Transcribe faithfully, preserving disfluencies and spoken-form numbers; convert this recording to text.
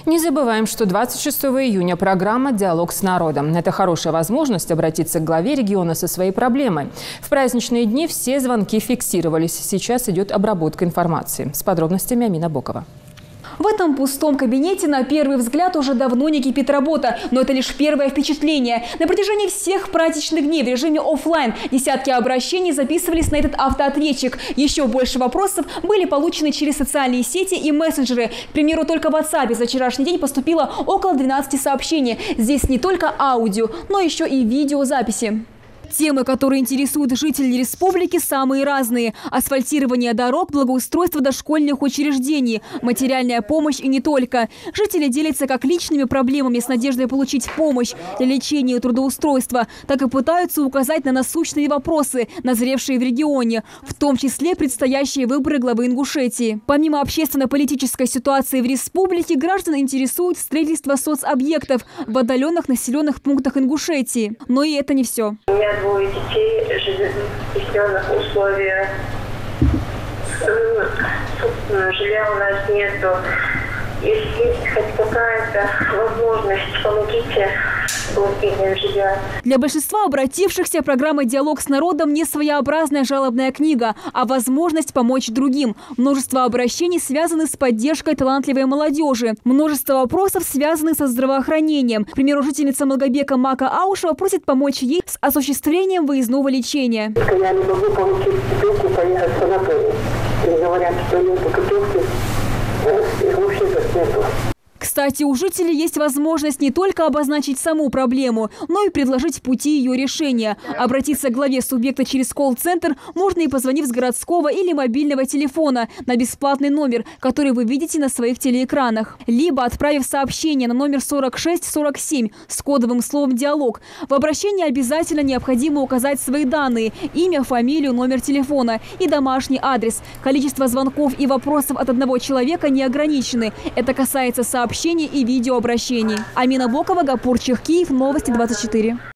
Не забываем, что двадцать шестого июня программа «Диалог с народом». Это хорошая возможность обратиться к главе региона со своей проблемой. В праздничные дни все звонки фиксировались. Сейчас идет обработка информации. С подробностями Амина Бокова. В этом пустом кабинете на первый взгляд уже давно не кипит работа, но это лишь первое впечатление. На протяжении всех праздничных дней в режиме офлайн десятки обращений записывались на этот автоответчик. Еще больше вопросов были получены через социальные сети и мессенджеры. К примеру, только в WhatsApp за вчерашний день поступило около двенадцати сообщений. Здесь не только аудио, но еще и видеозаписи. Темы, которые интересуют жителей республики, самые разные. Асфальтирование дорог, благоустройство дошкольных учреждений, материальная помощь и не только. Жители делятся как личными проблемами с надеждой получить помощь для лечения и трудоустройства, так и пытаются указать на насущные вопросы, назревшие в регионе, в том числе предстоящие выборы главы Ингушетии. Помимо общественно-политической ситуации в республике, граждан интересует строительство соцобъектов в отдаленных населенных пунктах Ингушетии. Но и это не все. Двое детей живет в стесненных условиях. Собственно, жилья у нас нету. Если есть хоть какая-то возможность, помогите получением жилья. Для большинства обратившихся программа «Диалог с народом» не своеобразная жалобная книга, а возможность помочь другим. Множество обращений связаны с поддержкой талантливой молодежи. Множество вопросов связаны со здравоохранением. К примеру, жительница Малгобека Мака Аушева просит помочь ей с осуществлением выездного лечения. Я не могу получить путевку, поехать в санаторий. И говорят, что нет путевки, их вообще нету. Кстати, у жителей есть возможность не только обозначить саму проблему, но и предложить пути ее решения. Обратиться к главе субъекта через колл-центр можно и позвонив с городского или мобильного телефона на бесплатный номер, который вы видите на своих телеэкранах. Либо отправив сообщение на номер сорок шесть сорок семь с кодовым словом «Диалог». В обращении обязательно необходимо указать свои данные – имя, фамилию, номер телефона и домашний адрес. Количество звонков и вопросов от одного человека не ограничены. Это касается сообщений и видеообращений. Амина Бокова, Гапур Чехкиев, Новости двадцать четыре.